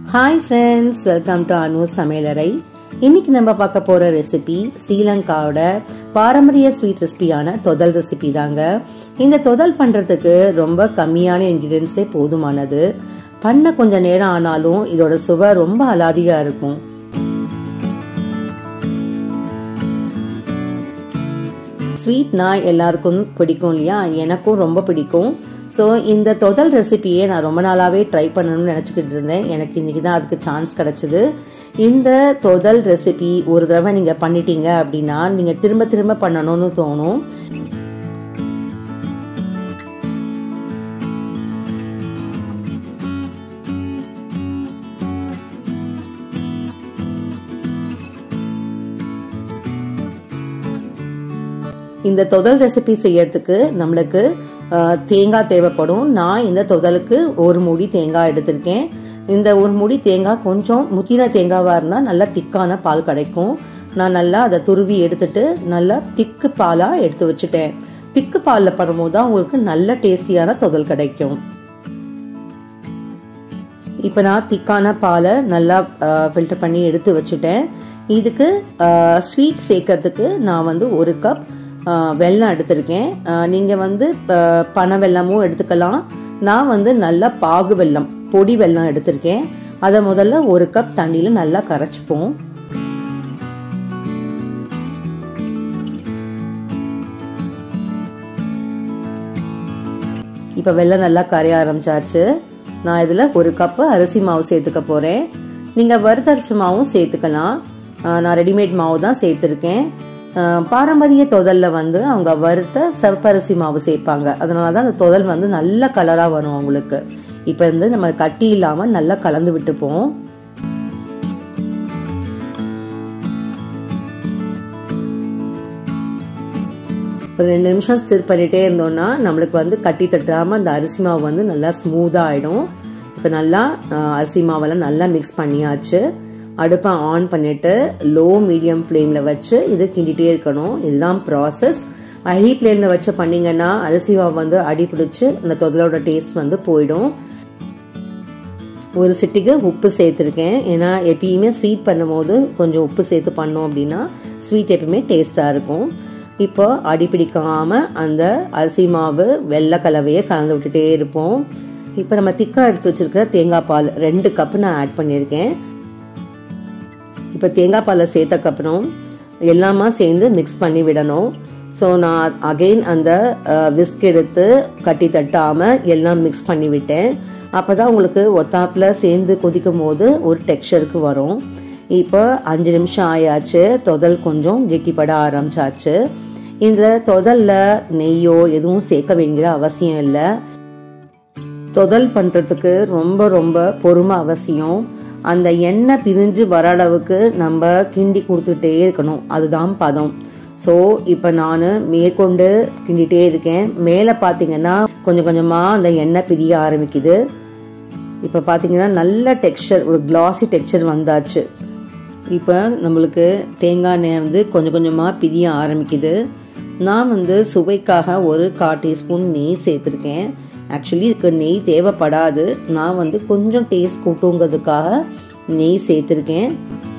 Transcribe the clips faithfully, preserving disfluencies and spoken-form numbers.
Hi friends, welcome to Anu's Samaiyal. இன்னைக்கு நம்ம பார்க்க போற ரெசிபி ஸ்ரீலங்காவோட பாரம்பரிய ஸ்வீட் ரெசிபியான தொதல் ரெசிபி தாங்க. இந்த தொதல் பண்றதுக்கு ரொம்ப கம்மியான இன்கிரிடியன்ட்ஸே போதுமானது. பண்ண கொஞ்ச நேரம் ஆனாலும் இதோட சுவை ரொம்ப அலாதியா இருக்கும். ஸ்வீட்னா எல்லாருக்கும் பிடிக்கும் இல்லையா, எனக்கும் ரொம்ப பிடிக்கும். ஸோ இந்த தொதல் ரெசிபியை நான் ரொம்ப நாளாகவே ட்ரை பண்ணணும்னு நினச்சிக்கிட்டு இருந்தேன். எனக்கு இன்றைக்கி தான் அதுக்கு சான்ஸ் கிடச்சிது. இந்த தொதல் ரெசிபி ஒரு தடவை நீங்கள் பண்ணிட்டீங்க அப்படின்னா நீங்கள் திரும்ப திரும்ப பண்ணணும்னு தோணும். இந்த தொதல் ரெசிபி செய்யறதுக்கு நம்மளுக்கு தேங்காய் தேவைப்படும். நான் இந்த தொதலுக்கு ஒரு மூடி தேங்காய் எடுத்திருக்கேன். இந்த ஒரு மூடி தேங்காய் கொஞ்சம் முத்தின தேங்காவாக இருந்தால் நல்லா திக்கான பால் கிடைக்கும். நான் நல்லா அதை துருவி எடுத்துட்டு நல்லா திக்கு பாலாக எடுத்து வச்சுட்டேன். திக்கு பாலில் பண்ணும்போது தான் உங்களுக்கு நல்ல டேஸ்டியான தொதல் கிடைக்கும். இப்போ நான் திக்கான பாலை நல்லா ஃபில்டர் பண்ணி எடுத்து வச்சுட்டேன். இதுக்கு ஸ்வீட் சேர்க்கறதுக்கு நான் வந்து ஒரு கப் வெல்லம் எடுத்திருக்கேன். நீங்கள் வந்து பனை வெல்லமும் எடுத்துக்கலாம். நான் வந்து நல்லா பாகு வெல்லம், பொடி வெல்லம் எடுத்திருக்கேன். அதை முதல்ல ஒரு கப் தண்ணியில் நல்லா கரைச்சிப்போம். இப்போ வெல்லம் நல்லா கரைய ஆரம்பிச்சாச்சு. நான் இதில் ஒரு கப்பு அரிசி மாவு சேர்த்துக்க போகிறேன். நீங்கள் வறுத்தரிசி மாவும் சேர்த்துக்கலாம். நான் ரெடிமேட் மாவு தான் சேர்த்துருக்கேன். பாரம்பரிய தொதல்ல வந்து அவங்க வறுத்த செவப்பரிசி மாவு சேர்ப்பாங்க. அதனால தான் அந்த தொதல் வந்து நல்ல கலராக வரும் அவங்களுக்கு. இப்போ வந்து நம்ம கட்டி இல்லாமல் நல்லா கலந்து விட்டுப்போம். ஒரு ரெண்டு நிமிஷம் ஸ்டிர் பண்ணிட்டே இருந்தோம்னா நம்மளுக்கு வந்து கட்டி தட்டாமல் அந்த அரிசி மாவு வந்து நல்லா ஸ்மூத்தாக ஆகிடும். இப்போ நல்லா அரிசி மாவெல்லாம் நல்லா மிக்ஸ் பண்ணியாச்சு. அடுப்பை ஆன் பண்ணிவிட்டு லோ மீடியம் ஃப்ளேமில் வச்சு இது கிண்டிகிட்டே இருக்கணும். இதுதான் ப்ராசஸ். ஹை ஃப்ளேமில் வச்சு பண்ணிங்கன்னா அரிசி மாவு வந்து அடி பிடிச்சி அந்த தொதலோட டேஸ்ட் வந்து போயிடும். ஒரு சிட்டிக்கு உப்பு சேர்த்துருக்கேன். ஏன்னா எப்பயுமே ஸ்வீட் பண்ணும் போது கொஞ்சம் உப்பு சேர்த்து பண்ணோம் அப்படின்னா ஸ்வீட் எப்பயுமே டேஸ்ட்டாக இருக்கும். இப்போ அடி பிடிக்காமல் அந்த அரிசி மாவு வெள்ளை கலவையை கலந்து விட்டுட்டே இருப்போம். இப்போ நம்ம திக்காக எடுத்து வச்சுருக்கிற தேங்காய் பால் ரெண்டு கப்பு நான் ஆட் பண்ணியிருக்கேன். இப்போ தேங்காய் பாலை சேர்த்தக்கப்புறம் எல்லாமே சேர்ந்து மிக்ஸ் பண்ணி விடணும். ஸோ நான் அகெயின் அந்த விஸ்க் எடுத்து கட்டி தட்டாமல் எல்லாம் மிக்ஸ் பண்ணி விட்டேன். அப்போ தான் உங்களுக்கு ஒத்தாப்பில் சேர்ந்து கொதிக்கும் போது ஒரு டெக்ஸ்சருக்கு வரும். இப்போ அஞ்சு நிமிஷம் ஆயாச்சு. தொதல் கொஞ்சம் கெட்டிப்பட ஆரம்பிச்சாச்சு. இந்த தொதலில் நெய்யோ எதுவும் சேர்க்க வேண்டிய அவசியம் இல்லை. தொதல் பண்ணுறதுக்கு ரொம்ப ரொம்ப பொறுமை அவசியம். அந்த எண்ணெய் பிரிஞ்சு வர அளவுக்கு நம்ம கிண்டி கொடுத்துட்டே இருக்கணும். அதுதான் பதம். ஸோ இப்போ நான் மேற்கொண்டு கிண்டிகிட்டே இருக்கேன். மேலே பார்த்தீங்கன்னா கொஞ்சம் கொஞ்சமாக அந்த எண்ணெய் பிரிய ஆரம்பிக்குது. இப்போ பார்த்தீங்கன்னா நல்ல டெக்ஸ்சர், ஒரு கிளாஸி டெக்ஸ்சர் வந்தாச்சு. இப்போ நம்மளுக்கு தேங்காய் எண்ணெய் வந்து கொஞ்சம் கொஞ்சமாக பிரிய ஆரம்பிக்குது. நான் வந்து சுவைக்காக ஒரு கால் டீஸ்பூன் நெய் சேர்த்துருக்கேன். ஆக்சுவலி இதுக்கு நெய் தேவைப்படாது. நான் வந்து கொஞ்சம் டேஸ்ட் கூட்டுங்கிறதுக்காக நெய் சேர்த்துருக்கேன்.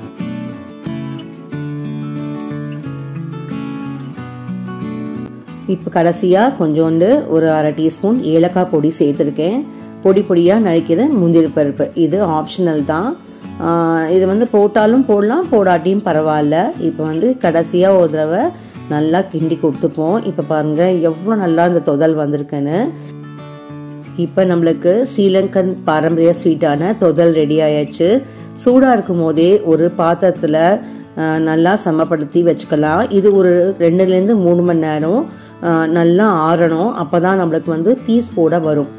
இப்போ கடைசியாக கொஞ்சோண்டு ஒரு அரை டீஸ்பூன் ஏலக்காய் பொடி சேர்த்துருக்கேன். பொடி பொடியாக நறுக்கிற முந்திரி பருப்பு, இது ஆப்ஷனல் தான். இது வந்து போட்டாலும் போடலாம், போடாட்டியும் பரவாயில்ல. இப்போ வந்து கடைசியாக ஒரு தடவை நல்லா கிண்டி கொடுத்துப்போம். இப்போ பாருங்கள் எவ்வளோ நல்லா இந்த தொதல் வந்திருக்குன்னு. இப்போ நம்மளுக்கு ஸ்ரீலங்கன் பாரம்பரிய ஸ்வீட்டான தொதல் ரெடி ஆயாச்சு. சூடாக இருக்கும் போதே ஒரு பாத்திரத்தில் நல்லா சமப்படுத்தி வச்சுக்கலாம். இது ஒரு ரெண்டுலேருந்து மூணு மணி நேரம் நல்லா ஆறணும். அப்போ தான் நம்மளுக்கு வந்து பீஸ் போட வரும்.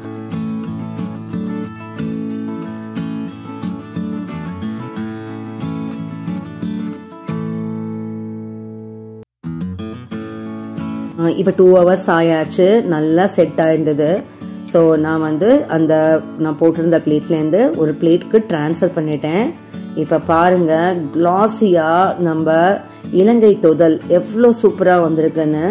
இப்போ டூ ஹவர்ஸ் ஆயாச்சு. நல்லா செட் ஆயிருந்தது. ஸோ நான் வந்து அந்த நான் போட்டிருந்த பிளேட்லேருந்து ஒரு பிளேட்டுக்கு ட்ரான்ஸ்ஃபர் பண்ணிட்டேன். இப்போ பாருங்கள் கிளாஸியாக நம்ம இலங்கை தொதல் எவ்வளோ சூப்பராக வந்திருக்குன்னு.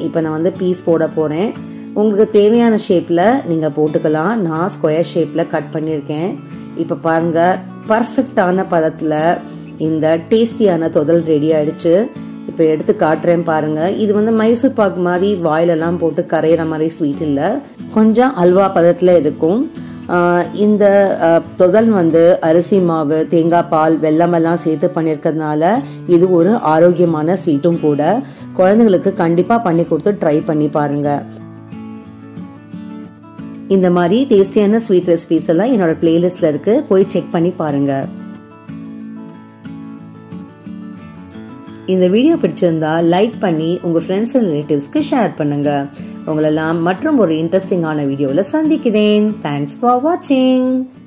இப்போ நான் வந்து பீஸ் போட போகிறேன். உங்களுக்கு தேவையான ஷேப்பில் நீங்கள் போட்டுக்கலாம். நான் ஸ்கொயர் ஷேப்பில் கட் பண்ணியிருக்கேன். இப்போ பாருங்கள், பர்ஃபெக்டான பதத்தில் இந்த டேஸ்டியான தொதல் ரெடி ஆகிடுச்சு. இப்போ எடுத்து காட்டுறேன் பாருங்கள். இது வந்து மைசூர் பாக் மாதிரி வாயிலெல்லாம் போட்டு கரையிற மாதிரி ஸ்வீட் இல்லை, கொஞ்சம் அல்வா பதத்தில் இருக்கும். இந்த தொதல் வந்து அரிசி மாவு, தேங்காய் பால், வெல்லமெல்லாம் சேர்த்து பண்ணியிருக்கிறதுனால இது ஒரு ஆரோக்கியமான ஸ்வீட்டும் கூட. குழந்தைங்களுக்கு கண்டிப்பாக பண்ணி கொடுத்து ட்ரை பண்ணி பாருங்கள். இந்த மாதிரி டேஸ்டியான ஸ்வீட் ரெசிபிஸ் எல்லாம் என்னோட பிளேலிஸ்ட்ல இருக்கு, போய் செக் பண்ணி பாருங்க. இந்த வீடியோ பிடிச்சிருந்தா லைக் பண்ணி உங்க ஃப்ரெண்ட்ஸ் அண்ட் ரிலேட்டிவ்ஸ்க்கு ஷேர் பண்ணுங்க. உங்களெல்லாம் மற்றும் ஒரு இன்ட்ரெஸ்டிங்கான வீடியோவில் சந்திக்கிறேன். தேங்க்ஸ் ஃபார் வாட்சிங்.